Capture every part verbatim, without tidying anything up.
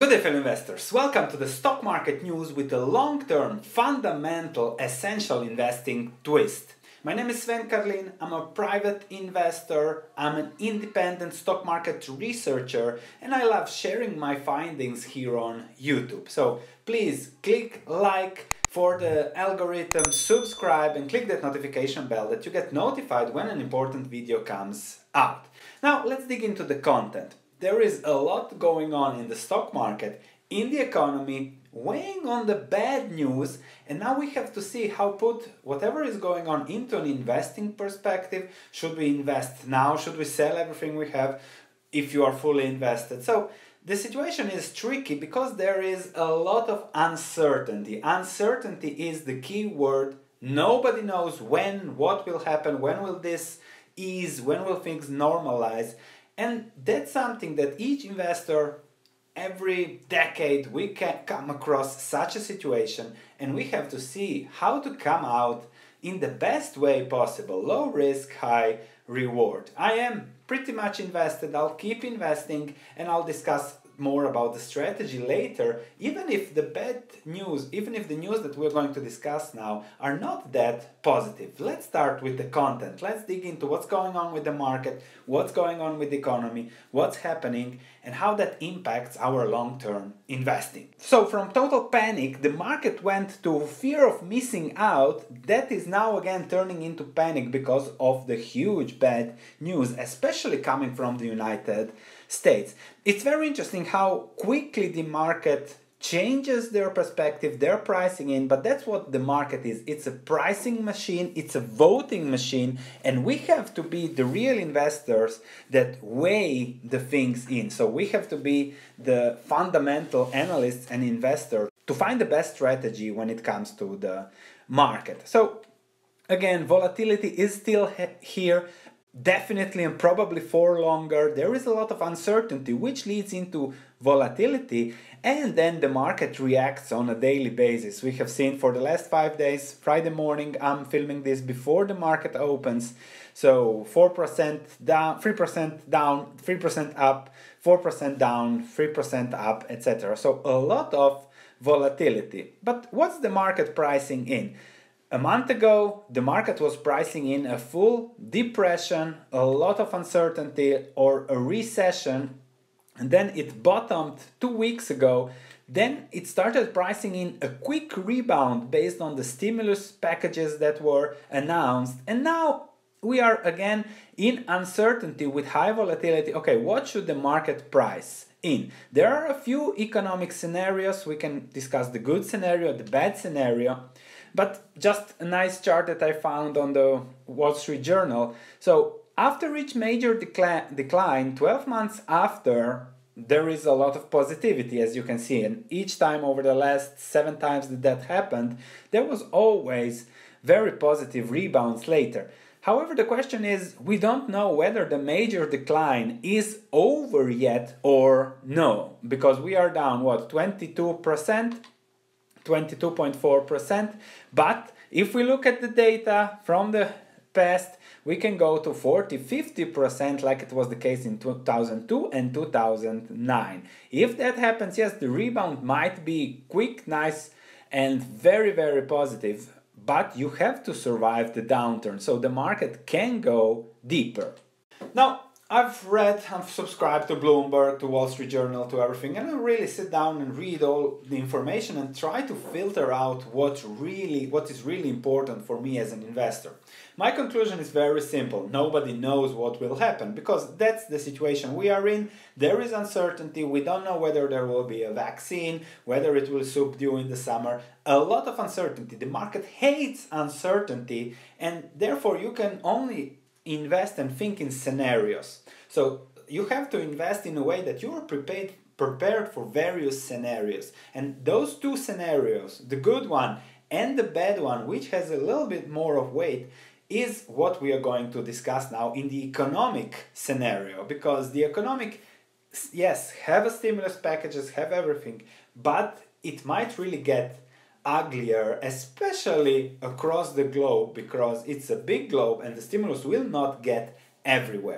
Good day, fellow investors. Welcome to the stock market news with a long-term, fundamental, essential investing twist. My name is Sven Karlin. I'm a private investor. I'm an independent stock market researcher, and I love sharing my findings here on YouTube. So please click like for the algorithm, subscribe, and click that notification bell that you get notified when an important video comes out. Now let's dig into the content. There is a lot going on in the stock market, in the economy, weighing on the bad news, and now we have to see how put whatever is going on into an investing perspective. Should we invest now? Should we sell everything we have if you are fully invested? So the situation is tricky because there is a lot of uncertainty. Uncertainty is the key word. Nobody knows when, what will happen, when will this ease, when will things normalize. And that's something that each investor, every decade, we can come across such a situation, and we have to see how to come out in the best way possible. Low risk, high reward. I am pretty much invested. I'll keep investing, and I'll discuss more about the strategy later, even if the bad news, even if the news that we're going to discuss now are not that positive. Let's start with the content. Let's dig into what's going on with the market, what's going on with the economy, what's happening, and how that impacts our long-term investing. So from total panic, the market went to fear of missing out. That is now again turning into panic because of the huge bad news, especially coming from the United States. It's very interesting how quickly the market changes their perspective, their pricing in, but that's what the market is. It's a pricing machine, it's a voting machine, and we have to be the real investors that weigh the things in. So we have to be the fundamental analysts and investors to find the best strategy when it comes to the market. So again, volatility is still here. Definitely and probably for longer. There is a lot of uncertainty, which leads into volatility, and then the market reacts on a daily basis. We have seen for the last five days, Friday morning, I'm filming this before the market opens, so four percent down, three percent down, three percent up, four percent down, three percent up, et cetera. So a lot of volatility. But what's the market pricing in? A month ago, the market was pricing in a full depression, a lot of uncertainty, or a recession, and then it bottomed two weeks ago. Then it started pricing in a quick rebound based on the stimulus packages that were announced, and now we are again in uncertainty with high volatility. Okay, what should the market price in? There are a few economic scenarios. We can discuss the good scenario, the bad scenario. But just a nice chart that I found on the Wall Street Journal. So after each major decla- decline, twelve months after, there is a lot of positivity, as you can see. And each time over the last seven times that that happened, there was always very positive rebounds later. However, the question is, we don't know whether the major decline is over yet or no. Because we are down, what, twenty-two percent? twenty-two point four percent, but if we look at the data from the past, we can go to forty, fifty percent like it was the case in two thousand two and two thousand nine. If that happens, yes, the rebound might be quick, nice, and very, very positive, but you have to survive the downturn, so the market can go deeper. Now, I've read, I've subscribed to Bloomberg, to Wall Street Journal, to everything, and I really sit down and read all the information and try to filter out what really, what is really important for me as an investor. My conclusion is very simple. Nobody knows what will happen because that's the situation we are in. There is uncertainty. We don't know whether there will be a vaccine, whether it will subdue in the summer. A lot of uncertainty. The market hates uncertainty, and therefore you can only invest and think in scenarios. So you have to invest in a way that you are prepared prepared for various scenarios. And those two scenarios, the good one and the bad one, which has a little bit more of weight, is what we are going to discuss now in the economic scenario. Because the economic, yes, have a stimulus packages, have everything, but it might really get uglier, especially across the globe, because it's a big globe and the stimulus will not get everywhere.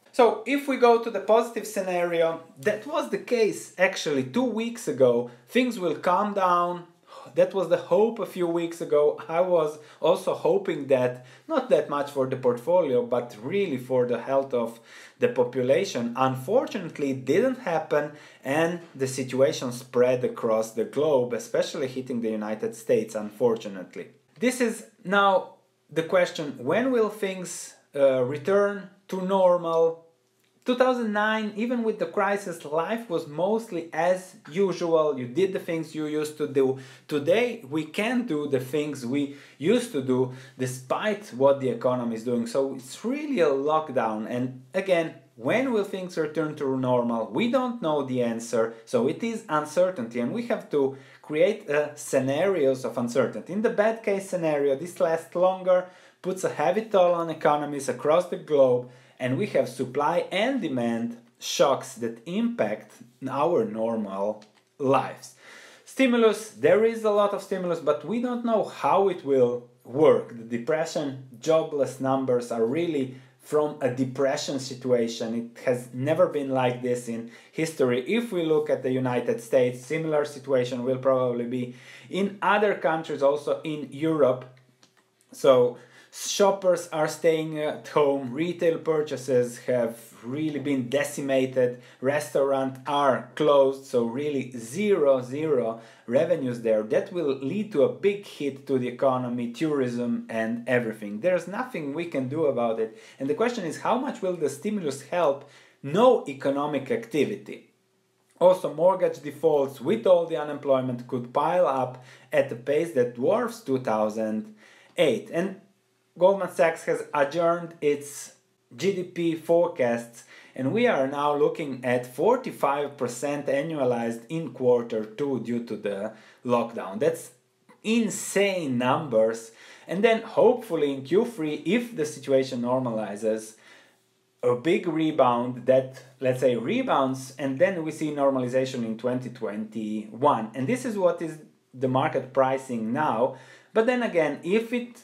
So if we go to the positive scenario, that was the case actually two weeks ago. Things will calm down. That was the hope a few weeks ago. I was also hoping that, not that much for the portfolio, but really for the health of the population. Unfortunately, it didn't happen, and the situation spread across the globe, especially hitting the United States, unfortunately. This is now the question, when will things uh, return to normal? two thousand nine, even with the crisis, life was mostly as usual. You did the things you used to do. Today, we can't do the things we used to do despite what the economy is doing. So it's really a lockdown. And again, when will things return to normal? We don't know the answer. So it is uncertainty, and we have to create uh, scenarios of uncertainty. In the bad case scenario, this lasts longer, puts a heavy toll on economies across the globe, and we have supply and demand shocks that impact our normal lives. Stimulus, there is a lot of stimulus, but we don't know how it will work. The depression, jobless numbers are really from a depression situation. It has never been like this in history. If we look at the United States, similar situation will probably be in other countries, also in Europe. So shoppers are staying at home, retail purchases have really been decimated, restaurants are closed, so really zero, zero revenues there. That will lead to a big hit to the economy, tourism and everything. There's nothing we can do about it. And the question is, how much will the stimulus help? No economic activity. Also, mortgage defaults with all the unemployment could pile up at a pace that dwarfs two thousand eight. And Goldman Sachs has adjourned its G D P forecasts, and we are now looking at forty-five percent annualized in quarter two due to the lockdown. That's insane numbers. And then hopefully in Q three, if the situation normalizes, a big rebound that, let's say, rebounds, and then we see normalization in twenty twenty-one. And this is what is the market pricing now. But then again, if it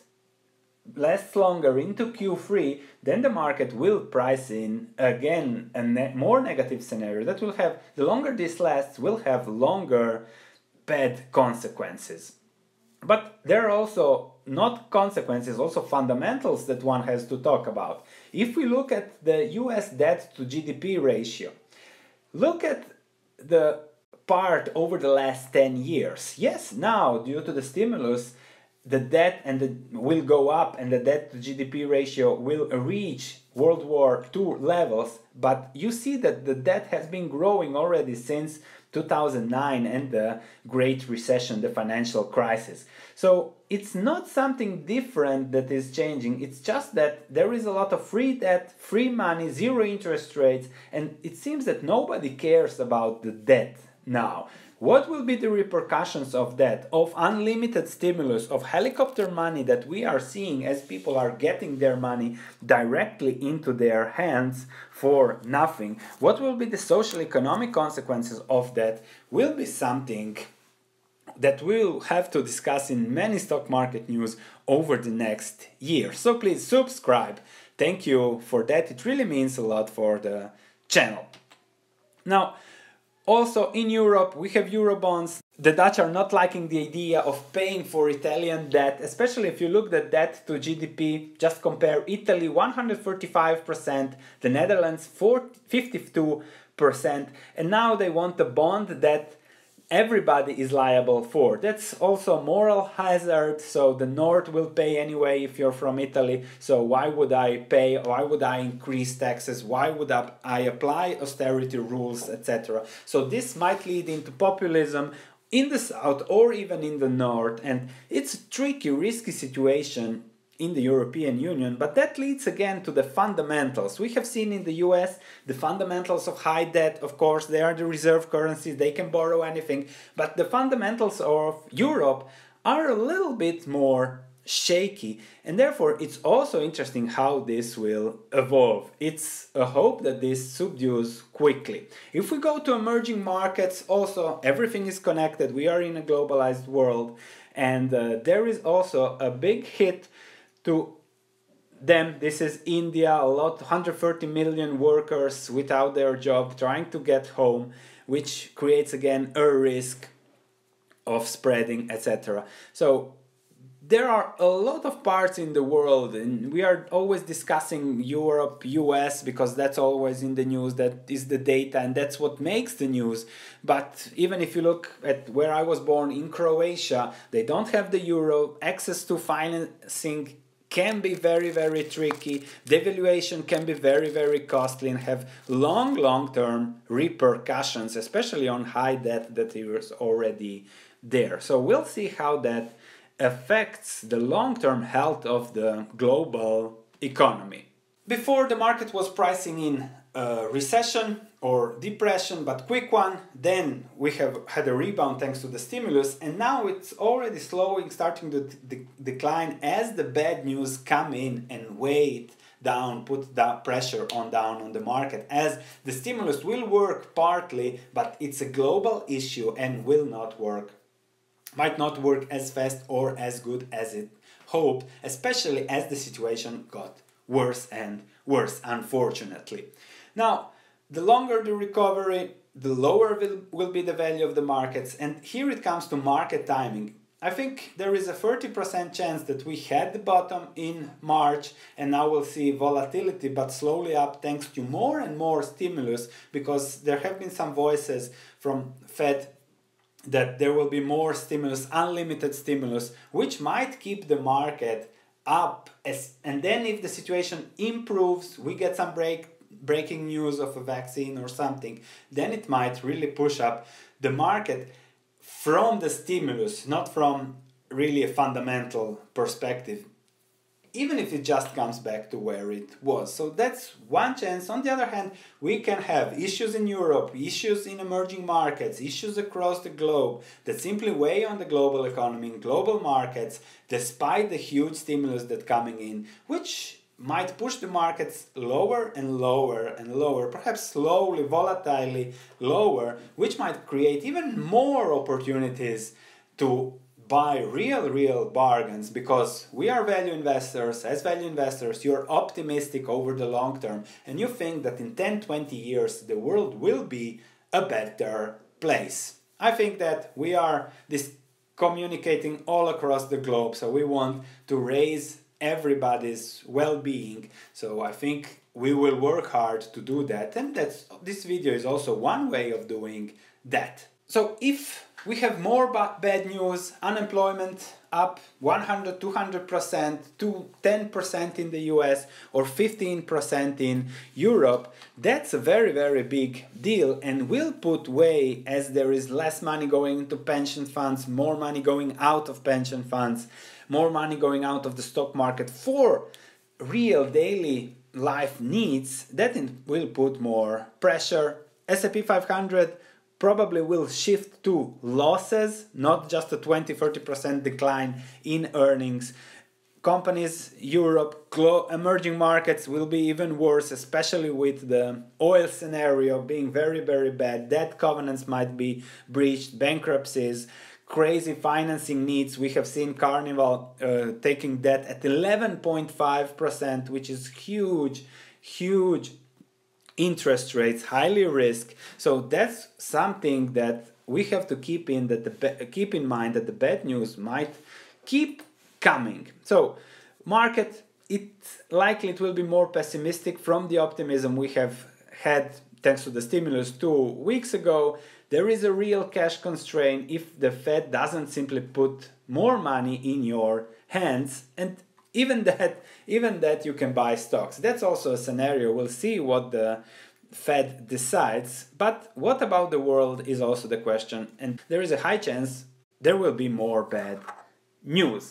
lasts longer into Q three, then the market will price in again a ne- more negative scenario that will have, the longer this lasts, will have longer bad consequences. But there are also not consequences, also fundamentals that one has to talk about. If we look at the U S debt to G D P ratio, look at the part over the last ten years. Yes, now due to the stimulus, the debt and the will go up, and the debt to G D P ratio will reach World War Two levels, but you see that the debt has been growing already since two thousand nine and the Great Recession, the financial crisis. So it's not something different that is changing, it's just that there is a lot of free debt, free money, zero interest rates, and it seems that nobody cares about the debt now. What will be the repercussions of that, of unlimited stimulus, of helicopter money that we are seeing as people are getting their money directly into their hands for nothing? What will be the social economic consequences of that will be something that we'll have to discuss in many stock market news over the next year. So please subscribe. Thank you for that. It really means a lot for the channel. Now, also in Europe, we have Eurobonds. The Dutch are not liking the idea of paying for Italian debt, especially if you look at debt to G D P. Just compare Italy one hundred thirty-five percent, the Netherlands fifty-two percent, and now they want a bond that everybody is liable for. That's also a moral hazard, so the North will pay anyway if you're from Italy, so why would I pay, why would I increase taxes, why would I apply austerity rules, et cetera. So this might lead into populism in the South or even in the North, and it's a tricky, risky situation in the European Union, but that leads again to the fundamentals. We have seen in the U S the fundamentals of high debt. Of course, they are the reserve currencies, they can borrow anything, but the fundamentals of Europe are a little bit more shaky, and therefore it's also interesting how this will evolve. It's a hope that this subdues quickly. If we go to emerging markets, also everything is connected. We are in a globalized world, and uh, there is also a big hit to them, this is India, a lot, one hundred thirty million workers without their job, trying to get home, which creates again a risk of spreading, et cetera. So there are a lot of parts in the world, and we are always discussing Europe, U S, because that's always in the news, that is the data, and that's what makes the news. But even if you look at where I was born, in Croatia, they don't have the euro, access to financing can be very, very tricky, devaluation can be very, very costly and have long, long-term repercussions, especially on high debt that is already there. So we'll see how that affects the long-term health of the global economy. Before, the market was pricing in a recession or depression, but quick one. Then we have had a rebound thanks to the stimulus, and now it's already slowing, starting to de- decline as the bad news come in and weigh it down, put that pressure on down on the market, as the stimulus will work partly, but it's a global issue and will not work might not work as fast or as good as it hoped, especially as the situation got worse and worse, unfortunately. Now, the longer the recovery, the lower will, will be the value of the markets, and here it comes to market timing. I think there is a thirty percent chance that we had the bottom in March and now we'll see volatility, but slowly up thanks to more and more stimulus, because there have been some voices from Fed that there will be more stimulus, unlimited stimulus, which might keep the market up. As, and then if the situation improves, we get some break, breaking news of a vaccine or something, then it might really push up the market from the stimulus, not from really a fundamental perspective, even if it just comes back to where it was. So that's one chance. On the other hand, we can have issues in Europe, issues in emerging markets, issues across the globe that simply weigh on the global economy and global markets, despite the huge stimulus that's coming in, which might push the markets lower and lower and lower, perhaps slowly, volatilely lower, which might create even more opportunities to buy real, real bargains, because we are value investors. As value investors, you're optimistic over the long term, and you think that in ten, twenty years, the world will be a better place. I think that we are this communicating all across the globe, so we want to raise everybody's well-being. So I think we will work hard to do that, and that's this video is also one way of doing that. So if we have more bad news, unemployment up one hundred, two hundred percent to ten percent in the U S or fifteen percent in Europe, that's a very, very big deal and will put way, as there is less money going into pension funds, more money going out of pension funds, more money going out of the stock market for real daily life needs, that will put more pressure. S and P five hundred probably will shift to losses, not just a twenty to thirty percent decline in earnings. Companies, Europe, emerging markets will be even worse, especially with the oil scenario being very, very bad. Debt covenants might be breached, bankruptcies, crazy financing needs. We have seen Carnival uh, taking debt at eleven point five percent, which is huge, huge interest rates, highly risk. So that's something that we have to keep in that the keep in mind, that the bad news might keep coming. So market, it likely it will be more pessimistic from the optimism we have had thanks to the stimulus two weeks ago. There is a real cash constraint if the Fed doesn't simply put more money in your hands, and even that, even that you can buy stocks. That's also a scenario. We'll see what the Fed decides. But what about the world is also the question. And there is a high chance there will be more bad news.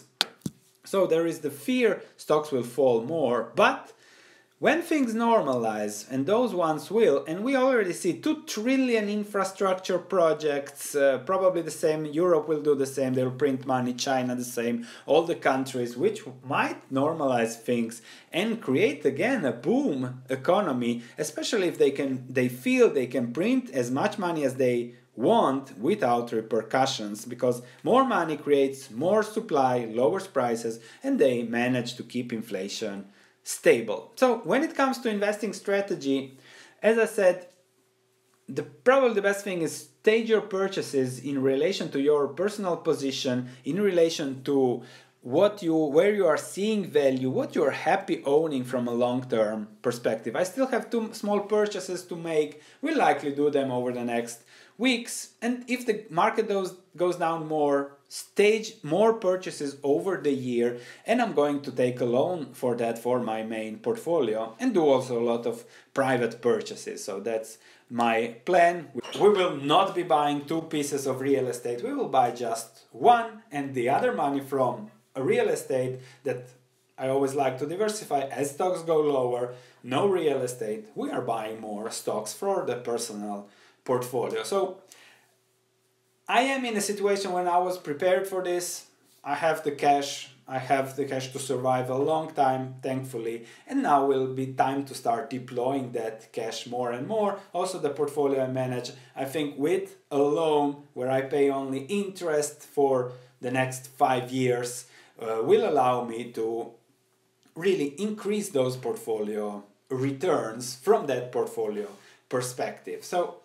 So there is the fear stocks will fall more. But when things normalize, and those ones will, and we already see two trillion infrastructure projects, uh, probably the same, Europe will do the same, they'll print money, China the same, all the countries, which might normalize things and create again a boom economy, especially if they can, they feel they can print as much money as they want without repercussions, because more money creates more supply, lowers prices, and they manage to keep inflation stable. So when it comes to investing strategy, as I said, the probably the best thing is stage your purchases in relation to your personal position, in relation to what you where you are seeing value, what you are happy owning from a long-term perspective. I still have two small purchases to make. We'll likely do them over the next weeks, and if the market goes goes down more, stage more purchases over the year, and I'm going to take a loan for that for my main portfolio and do also a lot of private purchases. So that's my plan. We will not be buying two pieces of real estate. We will buy just one, and the other money from a real estate that I always like to diversify. As stocks go lower, no real estate, we are buying more stocks for the personal portfolio. So I am in a situation when I was prepared for this. I have the cash. I have the cash to survive a long time, thankfully, and now will be time to start deploying that cash more and more. Also, the portfolio I manage, I think with a loan where I pay only interest for the next five years, uh, will allow me to really increase those portfolio returns from that portfolio perspective. So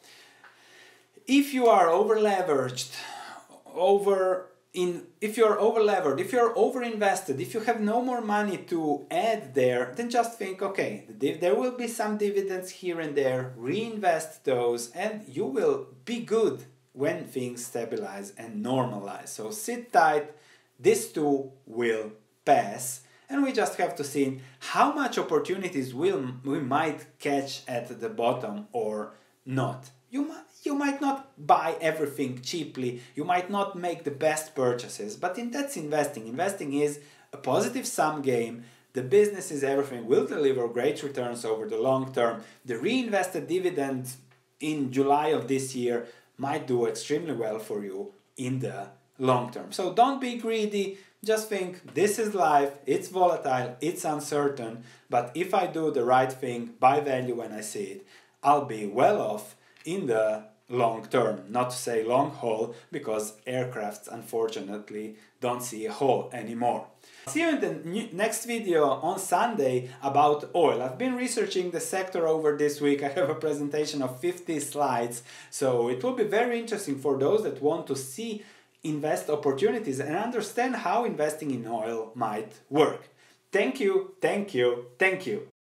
if you are over leveraged, over in if you're over levered, if you're over invested, if you have no more money to add there, then just think, okay, there will be some dividends here and there, reinvest those, and you will be good when things stabilize and normalize. So sit tight, this too will pass, and we just have to see how much opportunities will we might catch at the bottom or not. You might You might not buy everything cheaply, you might not make the best purchases, but in that's investing. Investing is a positive sum game. The business is everything, will deliver great returns over the long term. The reinvested dividend in July of this year might do extremely well for you in the long term. So don't be greedy, just think this is life, it's volatile, it's uncertain, but if I do the right thing, buy value when I see it, I'll be well off in the long term, not to say long haul, because aircrafts unfortunately don't see a haul anymore. See you in the new, next video on Sunday about oil. I've been researching the sector over this week. I have a presentation of fifty slides, so it will be very interesting for those that want to see invest opportunities and understand how investing in oil might work. Thank you, thank you, thank you.